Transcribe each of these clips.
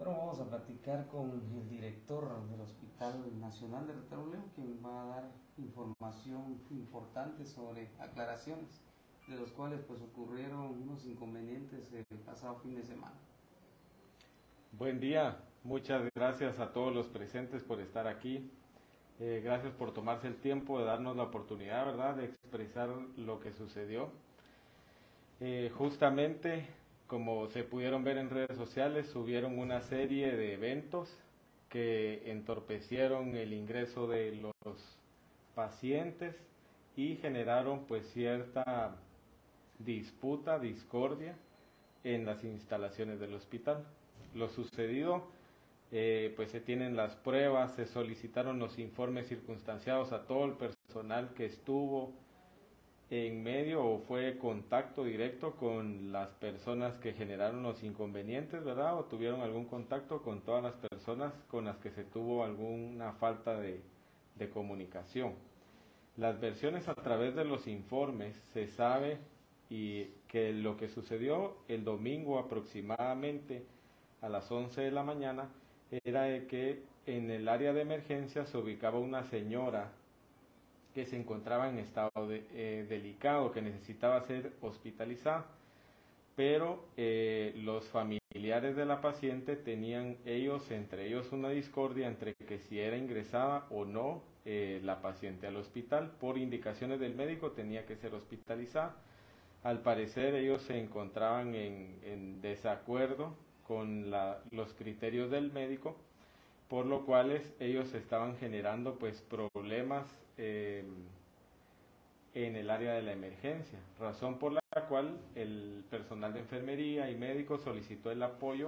Bueno, vamos a platicar con el director del Hospital Nacional de Retaluleu, quien va a dar información importante sobre aclaraciones, de los cuales pues ocurrieron unos inconvenientes el pasado fin de semana. Buen día, muchas gracias a todos los presentes por estar aquí. Gracias por tomarse el tiempo de darnos la oportunidad, ¿verdad?, de expresar lo que sucedió. Justamente, como se pudieron ver en redes sociales, hubieron una serie de eventos que entorpecieron el ingreso de los pacientes y generaron pues cierta disputa, discordia en las instalaciones del hospital. Lo sucedido, pues se tienen las pruebas, se solicitaron los informes circunstanciados a todo el personal que estuvo en medio o fue contacto directo con las personas que generaron los inconvenientes, ¿verdad? O tuvieron algún contacto con todas las personas con las que se tuvo alguna falta de comunicación. Las versiones a través de los informes se sabe y que lo que sucedió el domingo aproximadamente a las 11 de la mañana era de que en el área de emergencia se ubicaba una señora que se encontraba en estado delicado, que necesitaba ser hospitalizada, pero los familiares de la paciente tenían entre ellos una discordia entre que si era ingresada o no la paciente al hospital. Por indicaciones del médico tenía que ser hospitalizada. Al parecer ellos se encontraban en desacuerdo con los criterios del médico, por lo cual ellos estaban generando pues problemas en el área de la emergencia, razón por la cual el personal de enfermería y médicos solicitó el apoyo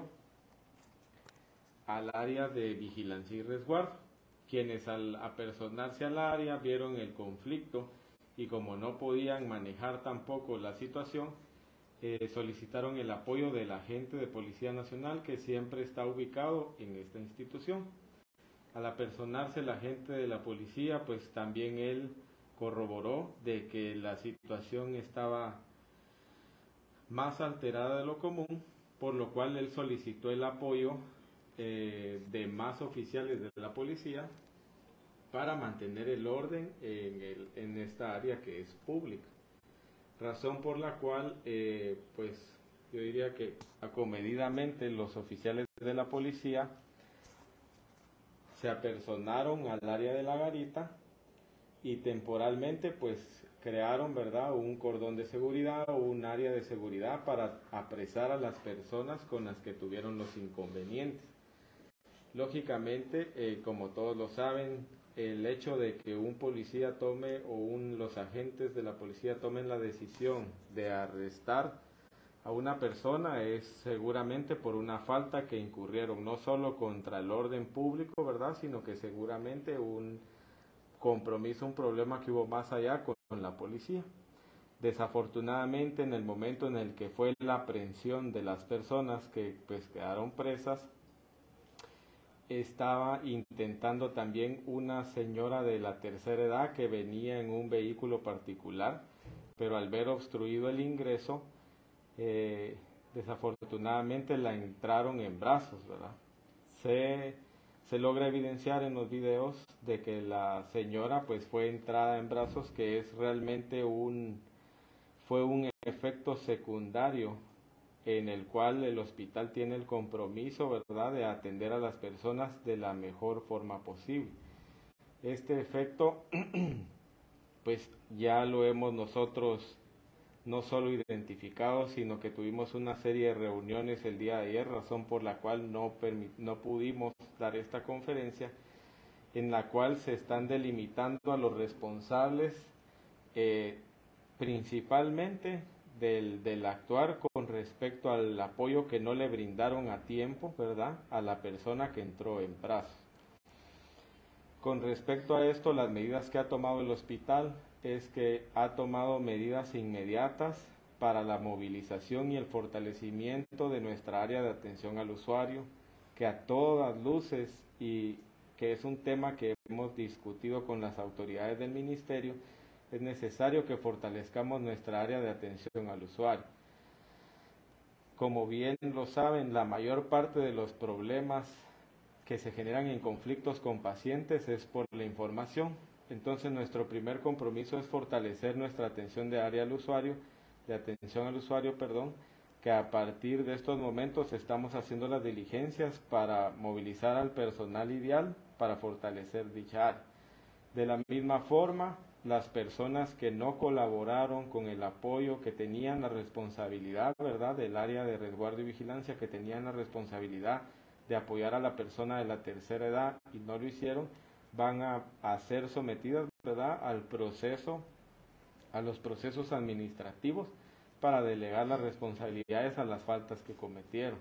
al área de vigilancia y resguardo, quienes al apersonarse al área vieron el conflicto y como no podían manejar tampoco la situación, solicitaron el apoyo del agente de Policía Nacional que siempre está ubicado en esta institución. Al apersonarse el agente de la policía, pues también él corroboró de que la situación estaba más alterada de lo común, por lo cual él solicitó el apoyo de más oficiales de la policía para mantener el orden en esta área que es pública. Razón por la cual, pues yo diría que acomedidamente los oficiales de la policía se apersonaron al área de la garita y temporalmente pues crearon, ¿verdad?, un cordón de seguridad o un área de seguridad para apresar a las personas con las que tuvieron los inconvenientes. Lógicamente, como todos lo saben, el hecho de que un policía tome los agentes de la policía tomen la decisión de arrestar a una persona es seguramente por una falta que incurrieron, no solo contra el orden público, ¿verdad?, sino que seguramente un compromiso, un problema que hubo más allá con la policía. Desafortunadamente, en el momento en el que fue la aprehensión de las personas que pues quedaron presas, estaba intentando también una señora de la tercera edad que venía en un vehículo particular, pero al ver obstruido el ingreso, desafortunadamente la entraron en brazos, ¿verdad? Se logra evidenciar en los videos de que la señora pues fue entrada en brazos, que es realmente fue un efecto secundario en el cual el hospital tiene el compromiso, ¿verdad?, de atender a las personas de la mejor forma posible. Este efecto, pues ya lo hemos nosotros no solo identificado, sino que tuvimos una serie de reuniones el día de ayer, razón por la cual no pudimos dar esta conferencia, en la cual se están delimitando a los responsables, principalmente del actuar con respecto al apoyo que no le brindaron a tiempo, ¿verdad?, a la persona que entró en brazos. Con respecto a esto, las medidas que ha tomado el hospital es que ha tomado medidas inmediatas para la movilización y el fortalecimiento de nuestra área de atención al usuario, que a todas luces, y que es un tema que hemos discutido con las autoridades del ministerio, es necesario que fortalezcamos nuestra área de atención al usuario. como bien lo saben, la mayor parte de los problemas que se generan en conflictos con pacientes es por la información. Entonces nuestro primer compromiso es fortalecer nuestra atención de área al usuario, de atención al usuario, perdón, que a partir de estos momentos estamos haciendo las diligencias para movilizar al personal ideal para fortalecer dicha área. De la misma forma, las personas que no colaboraron con el apoyo, que tenían la responsabilidad, ¿verdad?, del área de resguardo y vigilancia, que tenían la responsabilidad de apoyar a la persona de la tercera edad y no lo hicieron, van a ser sometidas, ¿verdad?, al proceso, a los procesos administrativos para delegar las responsabilidades a las faltas que cometieron.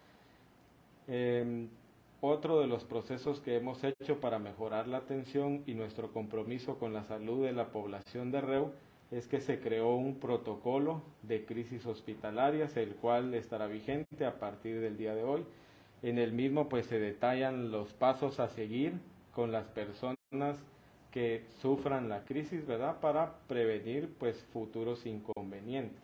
Otro de los procesos que hemos hecho para mejorar la atención y nuestro compromiso con la salud de la población de Reu es que se creó un protocolo de crisis hospitalarias, el cual estará vigente a partir del día de hoy. En el mismo pues se detallan los pasos a seguir con las personas que sufran la crisis, ¿verdad?, para prevenir pues futuros inconvenientes.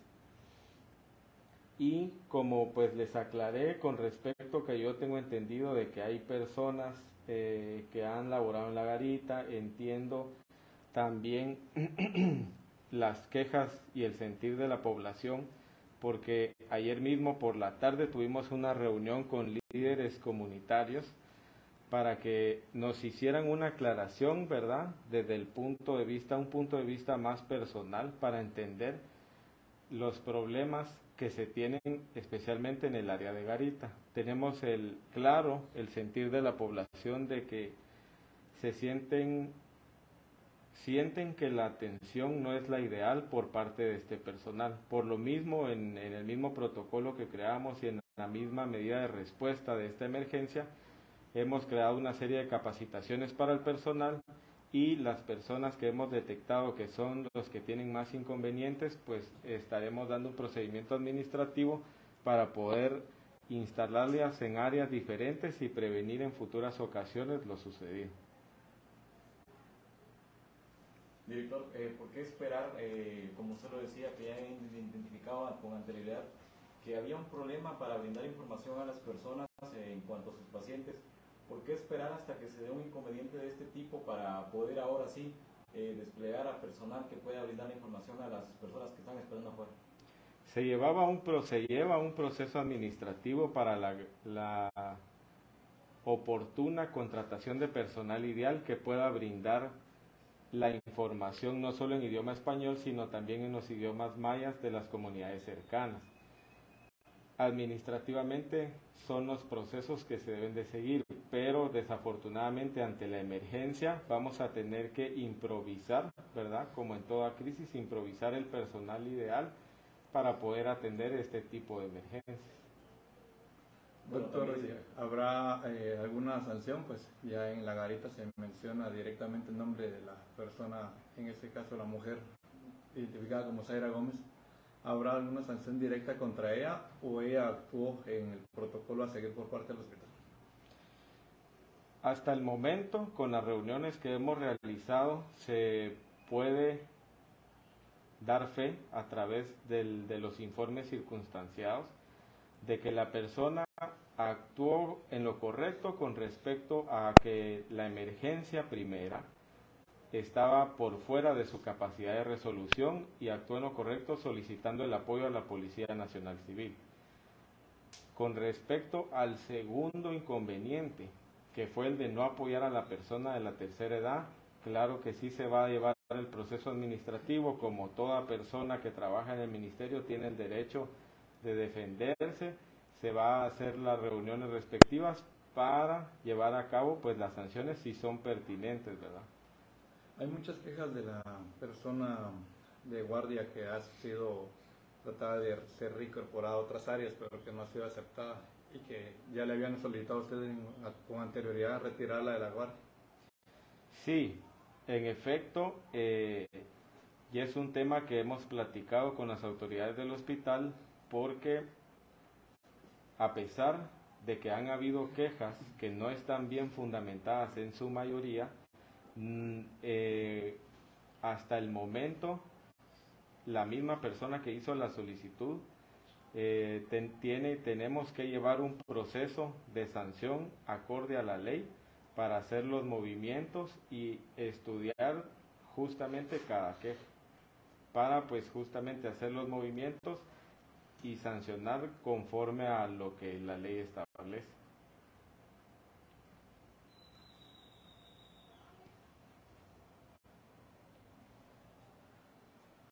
Y como pues les aclaré con respecto que yo tengo entendido de que hay personas que han laborado en la garita, entiendo también las quejas y el sentir de la población, porque ayer mismo por la tarde tuvimos una reunión con líderes comunitarios para que nos hicieran una aclaración, ¿verdad?, desde el punto de vista, un punto de vista más personal para entender los problemas que se tienen especialmente en el área de garita. Tenemos el sentir de la población de que se sienten que la atención no es la ideal por parte de este personal. Por lo mismo, en el mismo protocolo que creamos y en la misma medida de respuesta de esta emergencia, hemos creado una serie de capacitaciones para el personal y las personas que hemos detectado que son los que tienen más inconvenientes, pues estaremos dando un procedimiento administrativo para poder instalarlas en áreas diferentes y prevenir en futuras ocasiones lo sucedido. Director, ¿por qué esperar, como usted lo decía, que ya identificaba con anterioridad que había un problema para brindar información a las personas en cuanto a sus pacientes? ¿Por qué esperar hasta que se dé un inconveniente de este tipo para poder ahora sí desplegar a personal que pueda brindar la información a las personas que están esperando afuera? Se lleva un proceso administrativo para la oportuna contratación de personal ideal que pueda brindar la información no solo en idioma español, sino también en los idiomas mayas de las comunidades cercanas. Administrativamente son los procesos que se deben de seguir, pero desafortunadamente ante la emergencia vamos a tener que improvisar, ¿verdad?, como en toda crisis, improvisar el personal ideal para poder atender este tipo de emergencias. Doctor, ¿habrá alguna sanción? Pues ya en la garita se menciona directamente el nombre de la persona, en este caso la mujer identificada como Zaira Gómez. ¿Habrá alguna sanción directa contra ella o ella actuó en el protocolo a seguir por parte del hospital? Hasta el momento, con las reuniones que hemos realizado, se puede dar fe a través de los informes circunstanciados de que la persona actuó en lo correcto con respecto a que la emergencia primera estaba por fuera de su capacidad de resolución y actuó en lo correcto solicitando el apoyo a la Policía Nacional Civil. Con respecto al segundo inconveniente, que fue el de no apoyar a la persona de la tercera edad, claro que sí se va a llevar el proceso administrativo, como toda persona que trabaja en el ministerio tiene el derecho de defenderse, se va a hacer las reuniones respectivas para llevar a cabo pues las sanciones si son pertinentes, ¿verdad? Hay muchas quejas de la persona de guardia que ha sido tratada de ser reincorporada a otras áreas, pero que no ha sido aceptada y que ya le habían solicitado a ustedes con anterioridad retirarla de la guardia. Sí, en efecto, y es un tema que hemos platicado con las autoridades del hospital porque a pesar de que han habido quejas que no están bien fundamentadas en su mayoría, hasta el momento la misma persona que hizo la solicitud tenemos que llevar un proceso de sanción acorde a la ley para hacer los movimientos y estudiar justamente cada queja, para pues justamente hacer los movimientos y sancionar conforme a lo que la ley establece.